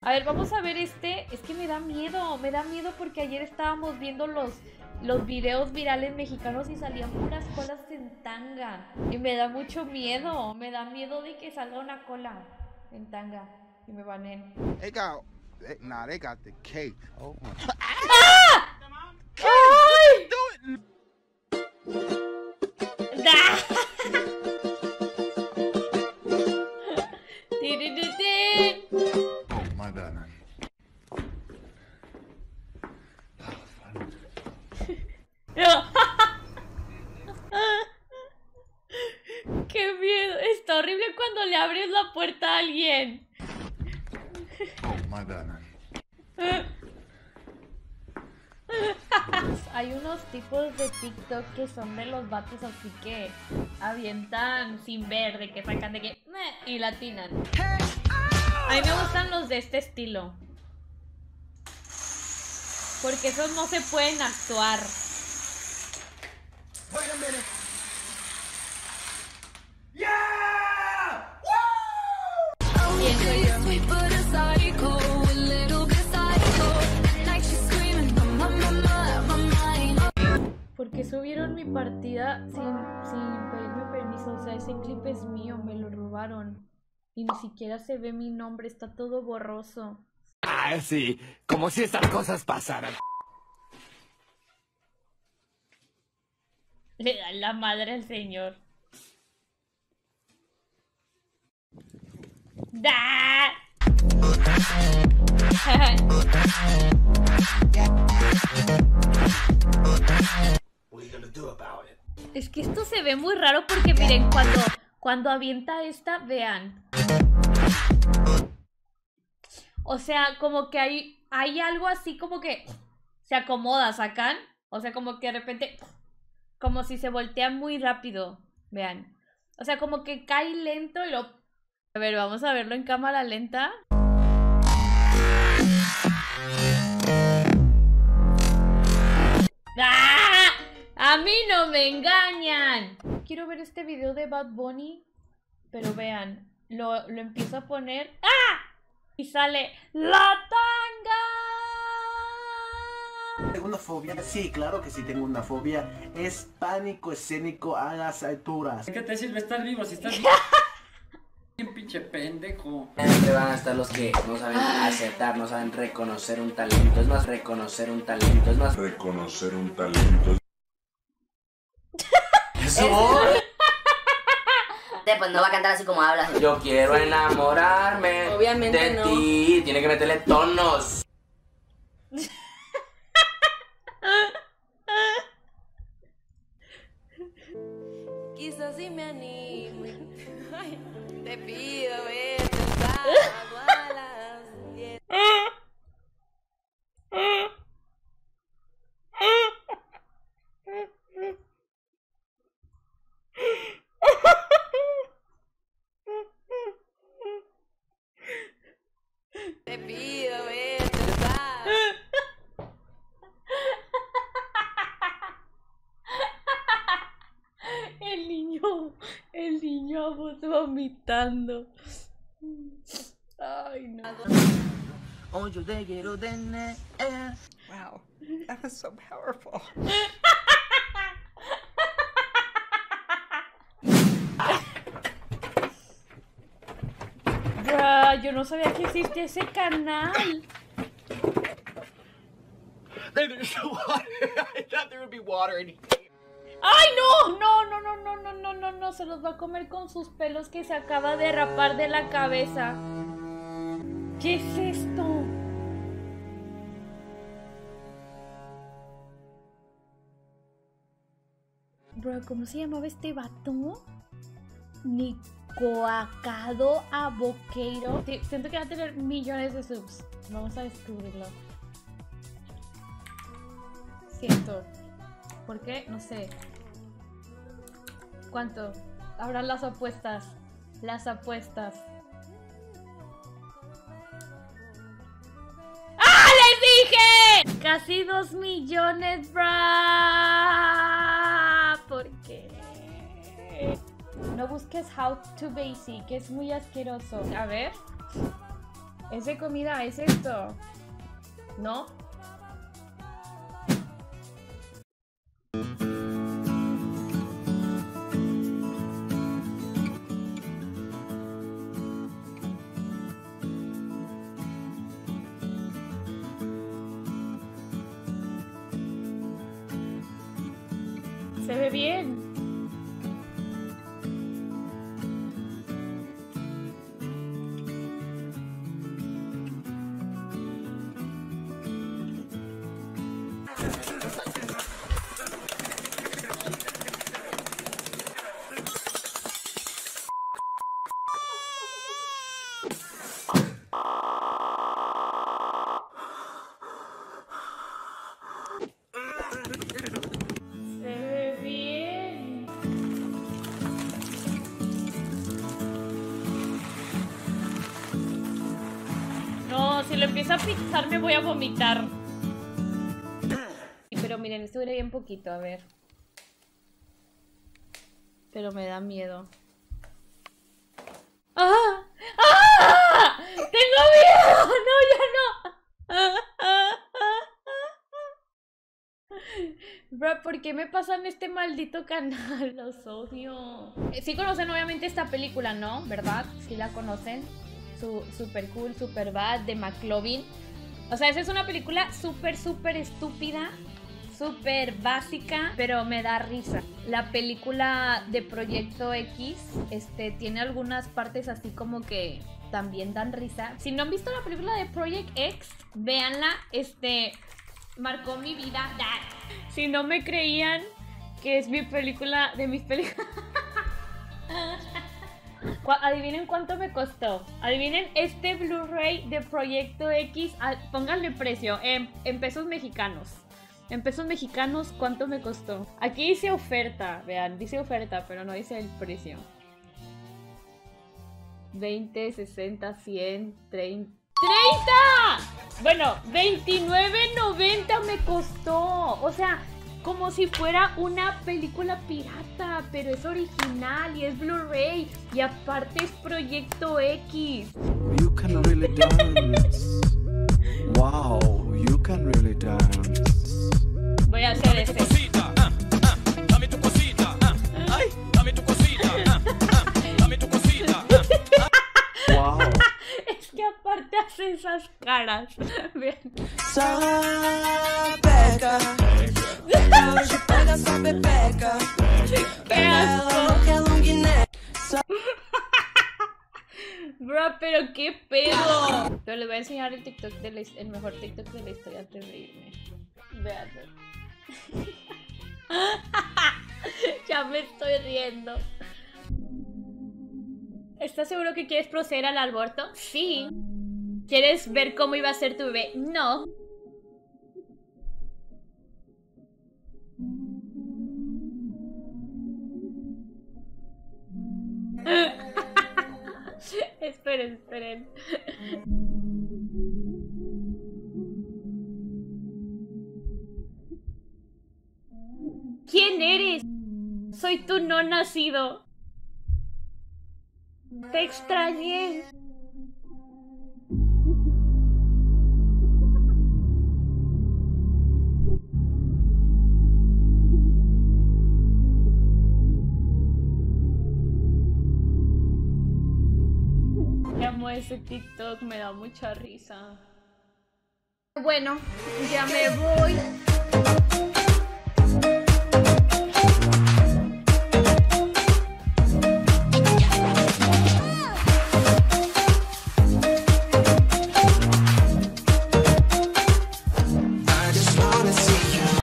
A ver, vamos a ver este. Es que me da miedo porque ayer estábamos viendo los videos virales mexicanos y salían puras colas en tanga. Y me da mucho miedo. Me da miedo de que salga una cola en tanga y me banen. They got the cake. Oh my. ¡Ah! ¡Ay! Oh my bad, man. ¡Qué miedo! Está horrible cuando le abres la puerta a alguien. Oh my bad, man. Hay unos tipos de TikTok que son de los vatos así que avientan sin ver, de que sacan de que y latinan. A mí me gustan los de este estilo, porque esos no se pueden actuar. ¿Quién soy yo? ¿Por qué subieron mi partida sin pedirme permiso? O sea, ese clip es mío, me lo robaron. Y ni siquiera se ve mi nombre, está todo borroso. Ah, sí, como si estas cosas pasaran. Le da la madre al señor. ¡Da! Es que esto se ve muy raro porque miren, cuando avienta esta, vean. O sea, como que hay algo así como que se acomoda, ¿sacan? O sea, como que de repente, como si se voltea muy rápido, vean. O sea, como que cae lento y lo... A ver, vamos a verlo en cámara lenta. ¡Ah! ¡A mí no me engañan! Quiero ver este video de Bad Bunny, pero vean, lo empiezo a poner. ¡Ah! Y sale la tanga. ¿Tengo una fobia? Sí, claro que sí tengo una fobia. Es pánico escénico a las alturas. ¿Qué te sirve estar vivo si estás vivo? Bien pinche pendejo. Siempre van a estar los que no saben aceptar, no saben reconocer un talento. Es más, reconocer un talento. Es más, Reconocer un talento. eso. Pues no va a cantar así como hablas. Yo quiero enamorarme Obviamente de no. ti. Tiene que meterle tonos. Quizás si me animo. Ay, te pido verte a las 10. Te pido verte a... El niño vomitando. Ay, no. Oh, yo te quiero tener. Wow, that was so powerful. Bruh, yo no sabía que existía ese canal. There's water. I thought there would be water in here. ¡Ay, no! No, no, no, no, no, no, no, no. Se los va a comer con sus pelos que se acaba de rapar de la cabeza. ¿Qué es esto? Bro, ¿cómo se llamaba este vato? Nicoacado Aboqueiro. Siento que va a tener millones de subs. Vamos a descubrirlo. Siento. ¿Por qué? No sé. ¿Cuánto? Habrán las apuestas. Las apuestas. ¡Ah! ¡Les dije! Casi 2 millones, bro. ¿Por qué? No busques How to Basic, es muy asqueroso. A ver. ¿Es de comida? ¿Es esto? ¿No? Se ve bien. Si lo empiezo a pisar me voy a vomitar. Pero miren, esto dura bien poquito, a ver. Pero me da miedo. ¡Ah! ¡Ah! ¡Tengo miedo! ¡No, ya no! Bro, ¿por qué me pasan este maldito canal? Los odio. Sí conocen obviamente esta película, ¿no? ¿Verdad? Sí la conocen. Super cool, super bad de McLovin. O sea, esa es una película súper estúpida, súper básica, pero me da risa. La película de Proyecto X tiene algunas partes así como que también dan risa. Si no han visto la película de Project X, véanla. Marcó mi vida. Si no me creían que es mi película, de mis películas. Adivinen cuánto me costó. Adivinen este Blu-ray de Proyecto X. Pónganle precio en pesos mexicanos. En pesos mexicanos, ¿cuánto me costó? Aquí dice oferta, vean, dice oferta, pero no dice el precio. 20, 60, 100, 30. ¡30! Bueno, $29.90 me costó. O sea, como si fuera una película pirata, pero es original y es Blu-ray y aparte es Proyecto X. You can really dance. Wow, you can really dance. Voy a hacer ese. Dame tu cosita. Ay, dame tu cosita. Dame tu cosita. Wow. Es que aparte hace esas caras. Vean. Sapeca. Hoje pega essa pepeca. ¡Qué asco! Que é longuinete. Bro, pero qué pedo. Pero les voy a enseñar el TikTok el mejor TikTok de la historia antes de reírme. Veanlo. Ya me estoy riendo. ¿Estás seguro que quieres proceder al aborto? Sí. ¿Quieres ver cómo iba a ser tu bebé? No. Esperen. ¿Quién eres? Soy tu no nacido. Te extrañé. Amo ese TikTok, me da mucha risa. Bueno, ya me voy.